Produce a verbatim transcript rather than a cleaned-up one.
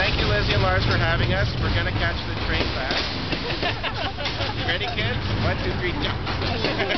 Thank you, Lizzie and Lars, for having us. We're going to catch the train back. Ready, kids? One, two, three, jump.